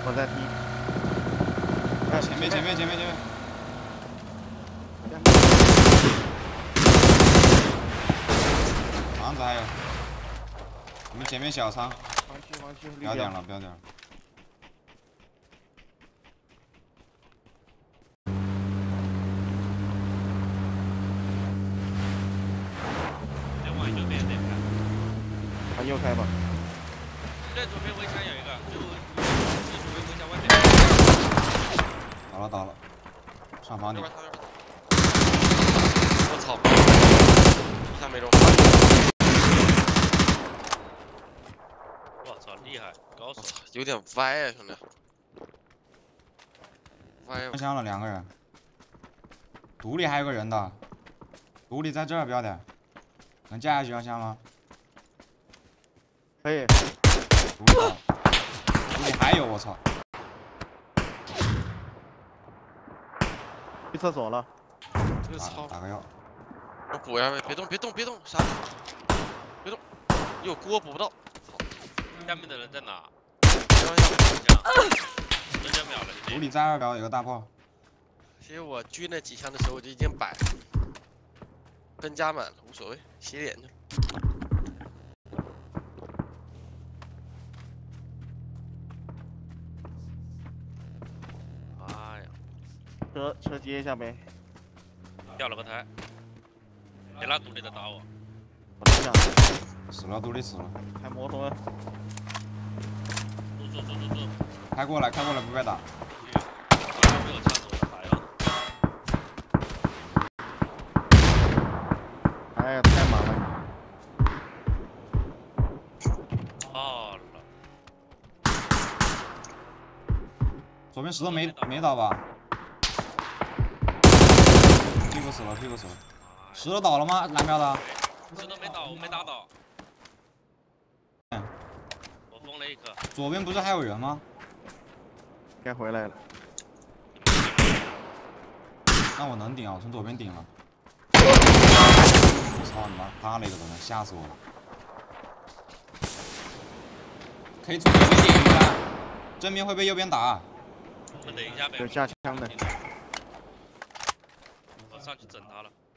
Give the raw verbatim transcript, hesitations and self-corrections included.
我在踢。 哎，前面前面前面前面。房子还有。我们前面小仓。 防区防区。 不要点了，不要点了。 往右边那边， 往右开吧。 在左边围墙有一个，就就左边围墙外面。 倒了倒了，上房顶。 我操！一下没中。 我操，厉害，高手！ 有点歪啊，兄弟。歪。 上香了两个人。独立还有个人的，独立在这儿，标点。 能架下去要香吗？ 可以。 独立好，独立还有我操！ 去厕所了。 我操！ 打个药。 我补一下呗，别动别动别动，啥？别动！有锅补不到。 下面的人在哪？ 开玩笑。 人家秒了。 独立在二标有个大炮。 其实我狙那几枪的时候我就已经摆了。 分加满了无所谓，洗脸去。 哎呀， 车车接一下呗。 掉了个胎，别拿独立的打我。 我等下。 死了，独立死了。 开摩托。 住住住住住。 开过来，开过来，不被打。 被我掐走了，打药。 哎呀，太满了！ 哦了。 左边石头没没倒吧？屁股死了，屁股死了。石头倒了吗？蓝标的。 石头没倒，我没打倒。我封了一颗。 左边不是还有人吗？ 该回来了。 那我能顶啊！我从左边顶了。 操你妈！趴了一个都能吓死我了。可以从右边点一下，正面会被右边打。 我们等一下呗。 有下枪的。 我上去整他了。